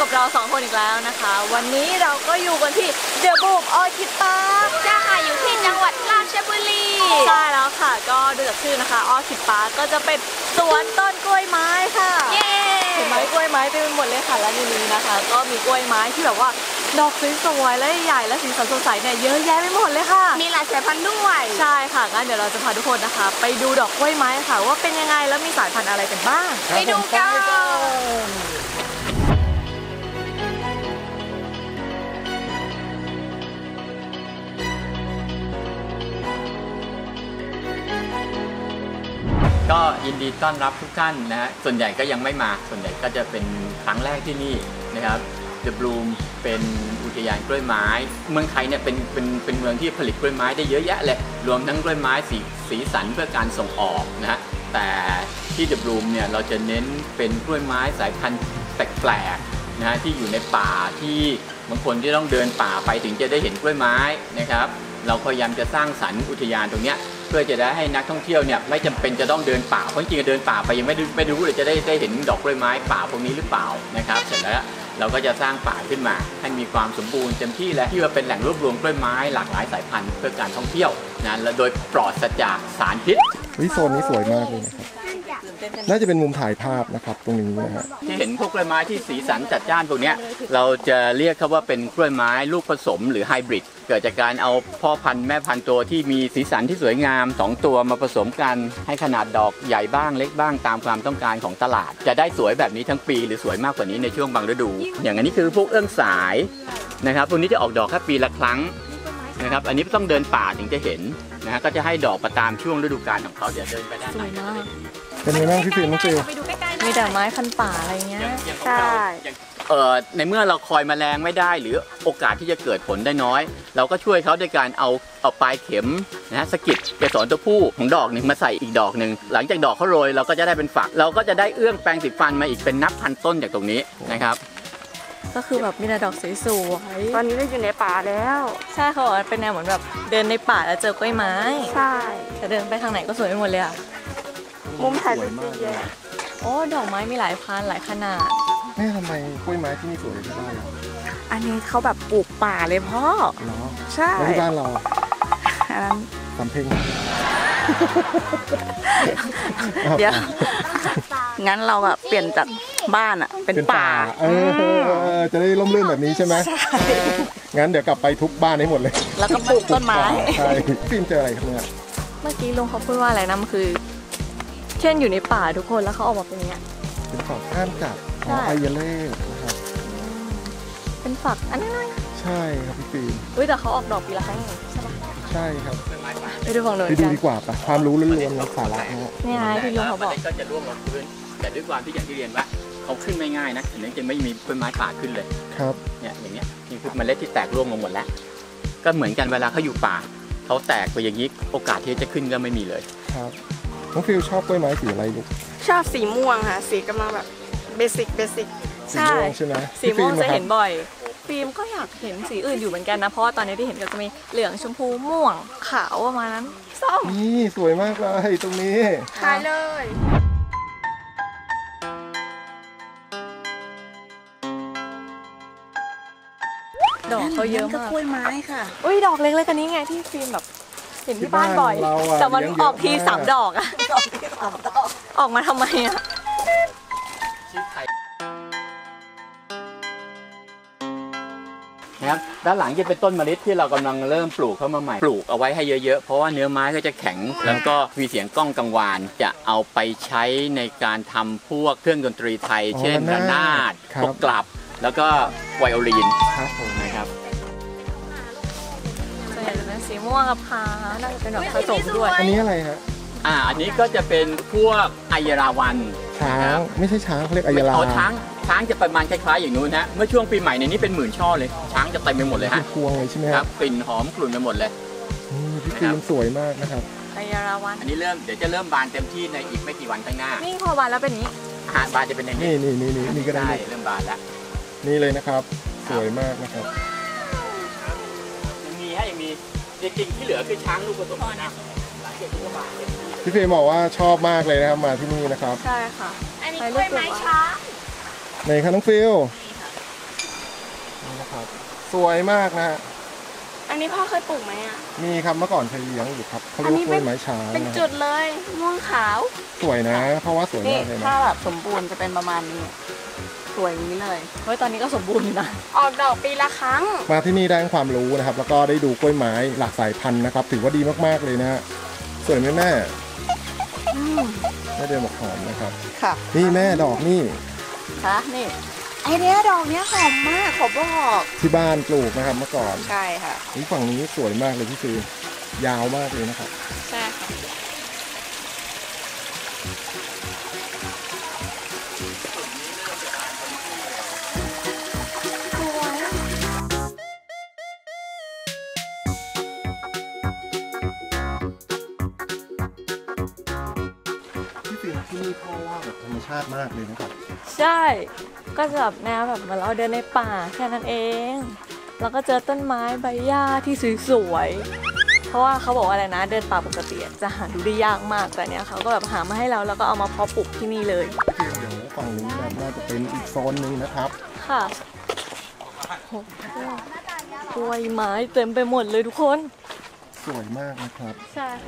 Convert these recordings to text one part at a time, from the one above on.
กับเรา2คนอีกแล้วนะคะวันนี้เราก็อยู่กันที่เดอะบูมออร์คิดพาร์คจ้าค่ะอยู่ที่จังหวัดราชบุรีใช่แล้วค่ะก็ดูจากชื่อนะคะออร์คิดพาร์คก็จะเป็นสวนต้นกล้วยไม้ค่ะเย้เห็นไหมกล้วยไม้เต็มไปหมดเลยค่ะและในนี้นะคะก็มีกล้วยไม้ที่แบบว่าดอกสวยๆและใหญ่และสีสันสดใสเนี่ยเยอะแยะไปหมดเลยค่ะมีหลายสายพันธุ์ด้วยใช่ค่ะงั้นเดี๋ยวเราจะพาทุกคนนะคะไปดูดอกกล้วยไม้ค่ะว่าเป็นยังไงแล้วมีสายพันธุ์อะไรกันบ้างไปดูกันก็ยินดีต้อนรับทุกท่านนะฮะส่วนใหญ่ก็ยังไม่มาส่วนใหญ่ก็จะเป็นครั้งแรกที่นี่นะครับ The Bloom เป็นอุทยานกล้วยไม้เมืองไทยเนี่ยเป็นเมืองที่ผลิตกล้วยไม้ได้เยอะแยะเลยรวมทั้งกล้วยไม้สีสันเพื่อการส่งออกนะฮะแต่ที่ The Bloom เนี่ยเราจะเน้นเป็นกล้วยไม้สายพันธุ์แปลกๆนะฮะที่อยู่ในป่าที่บางคนที่ต้องเดินป่าไปถึงจะได้เห็นกล้วยไม้นะครับเราพยายามจะสร้างสรรค์อุทยานตรงเนี้ยเพื่อจะได้ให้นักท่องเที่ยวเนี่ยไม่จำเป็นจะต้องเดินป่าเพราะจริงๆเดินป่าไปยังไม่รู้เลยจะได้เห็นดอกกล้วยไม้ป่าพวกนี้หรือเปล่านะครับเสร็จแล้วเราก็จะสร้างป่าขึ้นมาให้มีความสมบูรณ์เต็มที่และที่ว่าเป็นแหล่งรวบรวมกล้วยไม้หลากหลายสายพันธุ์เพื่อการท่องเที่ยวนะและโดยปลอดจากสารพิษโซนนี้สวยมากเลยนะครับน่าจะเป็นมุมถ่ายภาพนะครับตรงนี้นะฮะที่เห็นพวกกล้วยไม้ที่สีสันจัดจ้านพวกนี้เราจะเรียกเขาว่าเป็นกล้วยไม้ลูกผสมหรือไฮบริดเกิดจากการเอาพ่อพันธุ์แม่พันธุ์ตัวที่มีสีสันที่สวยงาม2ตัวมาผสมกันให้ขนาดดอกใหญ่บ้างเล็กบ้างตามความต้องการของตลาดจะได้สวยแบบนี้ทั้งปีหรือสวยมากกว่านี้ในช่วงบางฤดูอย่างอันนี้คือพวกเอื้องสายนะครับพวกนี้จะออกดอกแค่ปีละครั้งนะครับอันนี้ต้องเดินป่าถึงจะเห็นนะฮะก็จะให้ดอกประตามช่วงฤดูกาลของเขาเดี๋ยวเดินไปด้านในเป็นไงบ้างพี่ฟิล์มน้องฟิลมีแต่ไม้พันป่าอะไรเงี้ยใช่ในเมื่อเราคอยแมลงไม่ได้หรือโอกาสที่จะเกิดผลได้น้อยเราก็ช่วยเขาด้วยการเอาปลายเข็มนะฮะสกิดเกสรตัวผู้ของดอกหนึ่งมาใส่อีกดอกหนึ่งหลังจากดอกเขาโรยเราก็จะได้เป็นฝักเราก็จะได้เอื้องแปลงสีฟันมาอีกเป็นนับพันต้นจากตรงนี้นะครับก็คือแบบมีแต่ดอกสวยๆตอนนี้เราอยู่ในป่าแล้วใช่เขาบอกเป็นแนวเหมือนแบบเดินในป่าแล้วเจอกล้วยไม้ใช่แต่เดินไปทางไหนก็สวยไปหมดเลยอะมุมถ่ายรูปเยอะโอ้ดอกไม้มีหลายพันหลายขนาดแม่ทำไมกล้วยไม้ที่นี่สวยที่บ้านเราอันนี้เขาแบบปลูกป่าเลยพ่อใช่แล้วที่บ้านเราอันนั้นสำเพ็งเดี๋ยวงั้นเราแบบเปลี่ยนจากบ้านอ่ะเป็นป่าจะได้ร่มรื่นแบบนี้ใช่ไหมใช่งั้นเดี๋ยวกลับไปทุบบ้านให้หมดเลยแล้วก็ปลูกต้นไม้ใช่ฟิล์มเจออะไรครับเนี่ยเมื่อกี้ลุงเขาพูดว่าอะไรนะมันคือเช่นอยู่ในป่าทุกคนแล้วเขาออกมาเป็นอย่างเงี้ยเป็นฝักห้ามจับไอเยเล่นะครับเป็นฝักอันนั้นใช่ครับพี่ฟิล์มแต่เขาออกดอกปีละครั้งใช่ปะใช่ครับไปดูฝั่งโน้นไปดูดีกว่าปะความรู้ล้วนๆสาระนี่ไงที่ลุงเขาบอกก็จะร่วงลงพื้นแต่ด้วยความที่อย่างที่เรียนว่าเขาขึ้นไม่ง่ายนะถึงจะไม่มีต้นไม้ป่าขึ้นเลยครับเนี่ยอย่างเงี้ยนี่คือเมล็ดที่แตกร่วงลงหมดแล้วก็เหมือนกันเวลาเขาอยู่ป่าเขาแตกไปอย่างนี้โอกาสที่จะขึ้นก็ไม่มีเลยครับน้องฟิลชอบกล้วยไม้สีอะไรลูกชอบสีม่วงค่ะสีกำลังแบบเบสิกสีม่วงใช่ไหมสีม่วงจะเห็นบ่อยฟิล์มก็อยากเห็นสีอื่นอยู่เหมือนกันนะเพราะว่าตอนนี้ที่เห็นก็จะมีเหลืองชมพูม่วงขาวประมาณนั้นส้มนี่สวยมากเลยตรงนี้ถ่ายเลยดอกเขาเยอะมากกล้วยไม้ค่ะดอกเล็กๆกันนี้ไงที่ฟิล์มแบบเห็นที่บ้านบ่อยแต่มันออกที3 ดอกอะออกมาทำไมอะนะครับด้านหลังจะเป็นต้นมะลิที่เรากำลังเริ่มปลูกเข้ามาใหม่ปลูกเอาไว้ให้เยอะๆเพราะว่าเนื้อไม้ก็จะแข็งแล้วก็มีเสียงก้องกังวานจะเอาไปใช้ในการทำพวกเครื่องดนตรีไทยเช่นระนาดพวกกลับแล้วก็ไวโอลินนะครับสีม่วงกับขาวน่าจะเป็นดอกผสมด้วยอันนี้อะไรฮะอันนี้ก็จะเป็นพวกไอยราวันช้างไม่ใช่ช้างเขาเรียกไอยราช้างจะประมาณคล้ายๆอย่างนู้นฮะเมื่อช่วงปีใหม่ในนี้เป็นหมื่นช่อเลยช้างจะเต็มไปหมดเลยฮะพวงเลยใช่ไหมครับกลิ่นหอมกลุ่นไปหมดเลยพี่ฟิล์มสวยมากนะครับไอยราวันอันนี้เดี๋ยวจะเริ่มบานเต็มที่ในอีกไม่กี่วันข้างหน้านี่พอบานแล้วเป็นนี้บานจะเป็นอย่างนี้นี่ก็ได้เริ่มบานแล้วนี่เลยนะครับสวยมากนะครับยังมีจริงๆที่เหลือคือช้างลูกผสมนะพี่เฟย์บอกว่าชอบมากเลยนะครับมาที่นี่นะครับใช่ค่ะอันนี้กล้วยไม้ช้างไหนคะน้องฟิลนี่นะครับสวยมากนะฮะอันนี้พ่อเคยปลูกไหมอ่ะมีครับเมื่อก่อนเคยเลี้ยงอยู่ครับเขาเรียกว่ากล้วยไม้ช้างเป็นนะจุดเลยม่วงขาวสวยนะเพราะว่าสวยนี่มากเลยนะถ้าแบบสมบูรณ์จะเป็นประมาณนี้สวยอย่างนี้เลยเฮ้ยตอนนี้ก็สมบูรณ์อยู่นะออกดอกปีละครั้งมาที่นี่ได้ความรู้นะครับ แล้วก็ได้ดูกล้วยไม้หลากสายพันธุ์นะครับ ถือว่าดีมากๆเลยนะฮะสวยไหมแม่แม่เดือนบอกหอมนะครับค่ะนี่แม่ดอกนี่คะนี่ไอเนี้ยดอกเนี้ยหอมมากขอบอกที่บ้านปลูกนะครับเมื่อก่อนใช่ค่ะนี่ฝั่งนี้สวยมากเลยพี่ซียาวมากเลยนะครับใช่ค่ะพี่ซีที่นี่พ่อว่าแบบธรรมชาติมากเลยนะครับใช่ ก็จะแบบแนวแบบเหมือนเราเดินในป่าแค่นั้นเอง แล้วก็เจอต้นไม้ใบหญ้าที่สวยๆ เพราะว่าเขาบอกว่าอะไรนะ เดินป่าปกติจะหาดูได้ยากมาก แต่เนี้ยเขาก็แบบหามาให้เราแล้วก็เอามาเพาะปลูกที่นี่เลยพี่ซีเดี๋ยวฝั่งนี้นะน่าจะเป็นอีกโซนหนึ่งนะครับค่ะโอ้โหกล้วยไม้เต็มไปหมดเลยทุกคนสวยมากนะครับใช่ค่ะ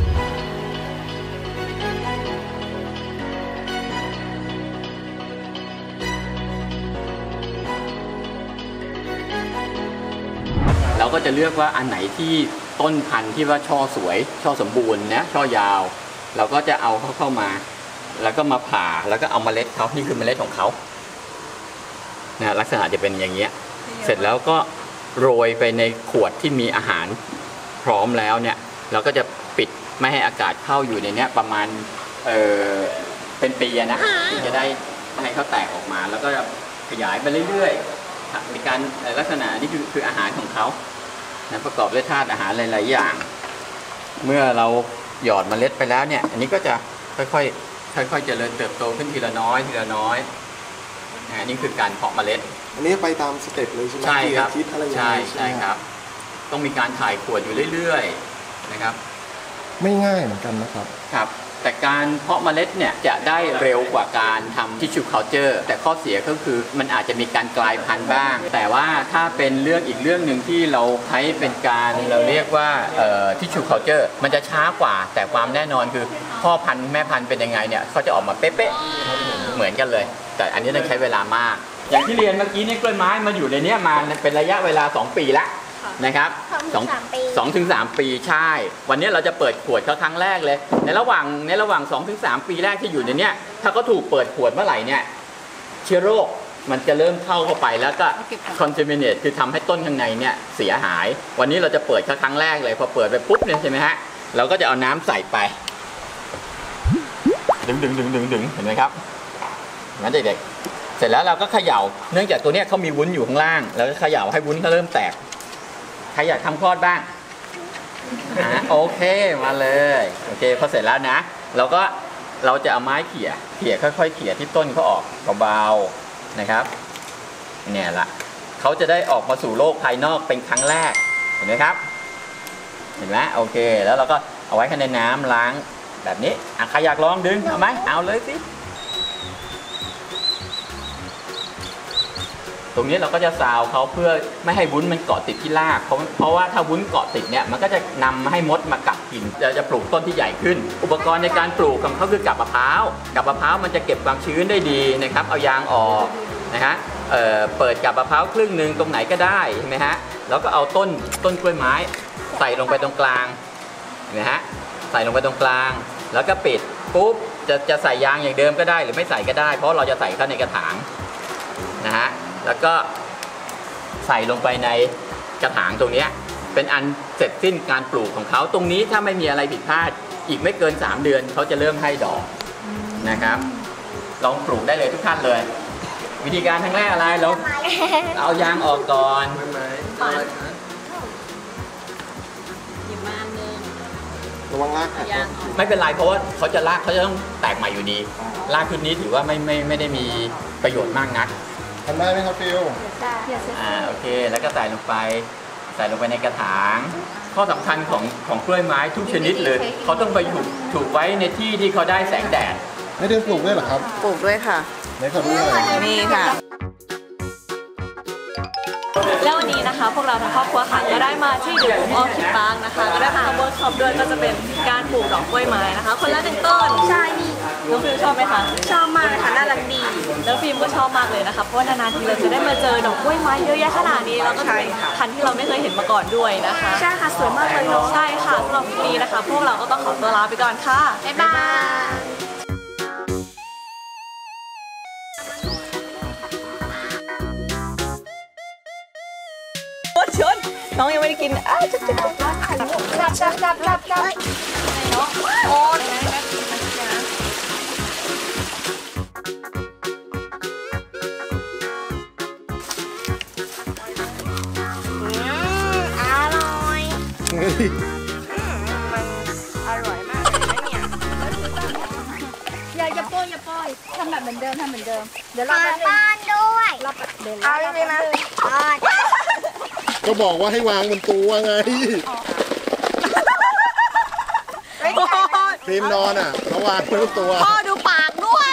เราก็จะเลือกว่าอันไหนที่ต้นพันธุ์ที่ว่าช่อสวย ช่อสมบูรณ์นะช่อยาว เราก็จะเอาเข้ามา แล้วก็มาผ่าแล้วก็เอาเมล็ดเขานี่คือเมล็ดของเขานะลักษณะจะเป็นอย่างเงี้ยเสร็จแล้วก็โรยไปในขวดที่มีอาหารพร้อมแล้วเนี่ยเราก็จะปิดไม่ให้อากาศเข้าอยู่ในเนี้ยประมาณเป็นปีนะถึงจะได้ให้เขาแตกออกมา แล้วก็ขยายไปเรื่อยๆมีการลักษณะนี่คืออาหารของเขานะประกอบด้วยธาตุอาหารหลายๆอย่าง เมื่อเราหยอดเมล็ดไปแล้วเนี่ยอันนี้ก็จะค่อยๆเจริญเติบโตขึ้นทีละน้อยทีละน้อยนี่คือการเพาะเมล็ดอันนี้ไปตามสเต็ปเลยใช่ไหมใช่ครับคิดอะไรอย่างใช่เงี้ยใช่ครับ ต้องมีการถ่ายขวดอยู่เรื่อยๆนะครับไม่ง่ายเหมือนกันนะครับครับ แต่การเพาะเมล็ดเนี่ยจะได้เร็วกว่าการทำ tissue culture แต่ข้อเสียก็คือมันอาจจะมีการกลายพันธุ์บ้าง แต่ว่าถ้าเป็นเรื่องอีกเรื่องหนึ่งที่เราใช้เป็นการเราเรียกว่าtissue culture มันจะช้ากว่า แต่ความแน่นอนคือพ่อพันธุ์แม่พันธุ์เป็นยังไงเนี่ยเขาจะออกมาเป๊ะๆเหมือนกันเลย แต่อันนี้ต้องใช้เวลามาก อย่างที่เรียนเมื่อกี้นี่กล้วยไม้มาอยู่ในนี้มาเป็นระยะเวลา2 ปีละนะครับ2 ถึง 3 ปีใช่ วันนี้เราจะเปิดขวดเขาครั้งแรกเลย ในระหว่าง2 ถึง 3 ปีแรกที่อยู่ในนี้ถ้าเขาถูกเปิดขวดเมื่อไหร่เนี่ยเชื้อโรคมันจะเริ่มเข้าไปแล้วก็ contaminate คือทำให้ต้นข้างในเนี่ยเสียหาย วันนี้เราจะเปิดเขาครั้งแรกเลยพอเปิดไปปุ๊บเนี่ยใช่ไหมฮะเราก็จะเอาน้ำใส่ไปดึงเห็นไหมครับงั้นเด็กๆเสร็จแล้วเราก็เขย่าเนื่องจากตัวเนี้ยเขามีวุ้นอยู่ข้างล่างแล้วก็เขย่าให้วุ้นเขาเริ่มแตกใครอยากทำคลอดบ้างโอเคมาเลยโอเคพอเสร็จแล้วนะเราจะเอาไม้เขี่ยค่อยๆเขี่ยที่ต้นเขาออกเบาๆนะครับเนี่ยละเขาจะได้ออกมาสู่โลกภายนอกเป็นครั้งแรกเห็นไหมครับเห็นไหมโอเคแล้วเราก็เอาไว้ในน้ำล้างแบบนี้ใครอยากลองดึงเอาไหมเอาเลยสิตรงนี้เราก็จะซาวเขาเพื่อไม่ให้วุ้นมันเกาะติดที่รากเพราะว่าถ้าวุ้นเกาะติดเนี่ยมันก็จะนำให้มดมากัดกินจะปลูกต้นที่ใหญ่ขึ้น อุปกรณ์ในการปลูกของเขาคือกับมะพร้าวมันจะเก็บความชื้นได้ดีนะครับเอายางออกนะฮะเปิดกับมะพร้าวครึ่งหนึ่งตรงไหนก็ได้ใช่ไหมฮะแล้วก็เอาต้นกล้วยไม้ใส่ลงไปตรงกลางนะฮะใส่ลงไปตรงกลางแล้วก็ปิดปุ๊บจะใส่ยางอย่างเดิมก็ได้หรือไม่ใส่ก็ได้เพราะเราจะใส่เข้าในกระถางนะฮะแล้วก็ใส่ลงไปในกระถางตรงนี้เป็นอันเสร็จสิ้นการปลูกของเขาตรงนี้ถ้าไม่มีอะไรผิดพลาดอีกไม่เกิน3 เดือนเขาจะเริ่มให้ดอกนะครับลองปลูกได้เลยทุกท่านเลยวิธีการทั้งแรกอะไรเราเอายางออกก่อนระวังรากแตกไม่เป็นไรเพราะว่าเขาจะต้องแตกใหม่อยู่ดีรากชุดนี้ถือว่าไม่ได้มีประโยชน์มากนักทำได้ไหมครับฟิลโอเคแล้วก็ใส่ลงไปในกระถางข้อสำคัญของกล้วยไม้ทุกชนิดเลยเขาต้องไปถูกไว้ในที่ที่เขาได้แสงแดดไม่ได้ปลูกด้วยเหรอครับปลูกด้วยค่ะไหนขอดูหน่อยนี่ค่ะแล้ววันนี้นะคะพวกเราทั้งครอบครัวค่ะก็ได้มาที่เดอะออคิดปาร์คนะคะก็ได้มาทำเวิร์กช็อปด้วยก็จะเป็นการปลูกดอกกล้วยไม้นะคะคนละ1 ต้นใช่นี่น้องฟิลชอบไหมคะชอบมากเลยค่ะน่ารักดีแล้วฟิล์มก็ชอบมากเลยนะคะเพราะว่านานๆทีเราจะได้มาเจอดอกกล้วยไม้เยอะแยะขนาดนี้แล้วก็เป็นพันธุ์ที่เราไม่เคยเห็นมาก่อนด้วยนะคะใช่ค่ะสวยมากเลยเนาะใช่ค่ะสำหรับวันนี้นะคะพวกเราก็ต้องขอตัวลาไปก่อนค่ะบ๊ายบายชนน้องยังไม่ได้กินจับโอ้ยอร่อยอร่อยมากเลยนะเนี่ยอย่าโป้ยทำแบบเหมือนเดิมเดี๋ยวเราขอบ้านด้วยเอาเลยนะก็บอกว่าให้วางบนตัวไงฟิล์มนอนอ่ะเขาวางไว้บนตัวพ่อดูปากด้วย